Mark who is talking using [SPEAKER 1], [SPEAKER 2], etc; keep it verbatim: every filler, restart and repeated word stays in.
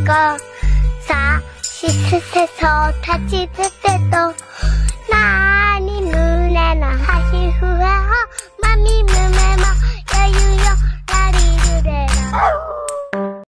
[SPEAKER 1] さしすせそう立ちつてとなに胸のは